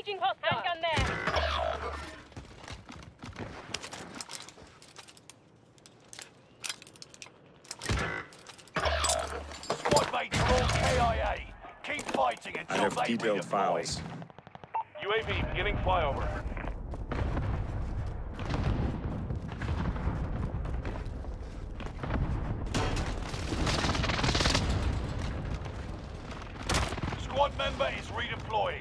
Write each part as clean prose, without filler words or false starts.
Engaging hostile. Handgun there. Squad mates are all KIA. Keep fighting I until have they detailed redeploy. files. UAV beginning flyover. Squad member is redeploying.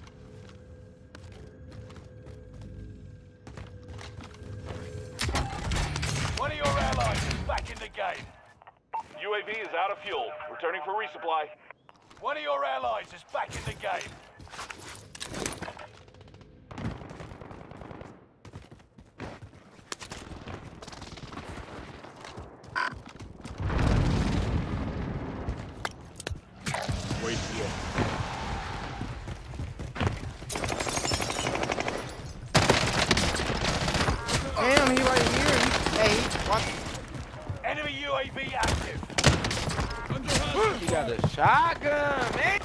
One of your allies is back in the game. UAV is out of fuel. Returning for resupply. One of your allies is back in the game. Wait here. Damn, he right here. Hey, what? Enemy UAV active. He got a shotgun, man.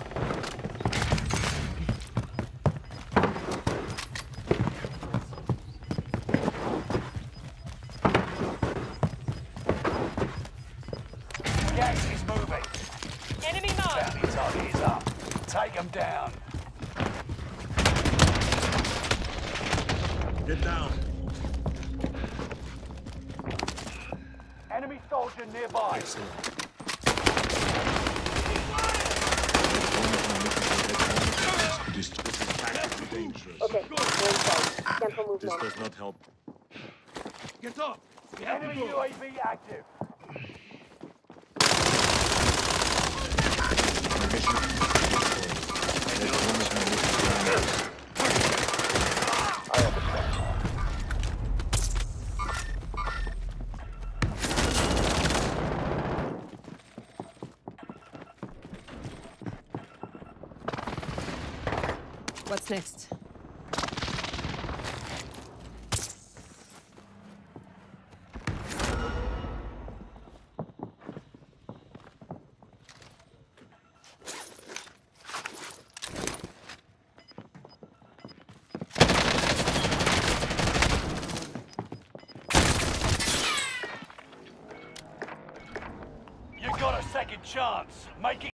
Gas is moving. Enemy marked. Bounty target is up. Take them down. Get down. Enemy soldier nearby. Excellent. This is tactically dangerous. Okay, we're inside. Cancel This movement. does not help. Get up. Enemy UAV active. My mission is to destroy. As long as my mission is done. What's next? You got a second chance. Make it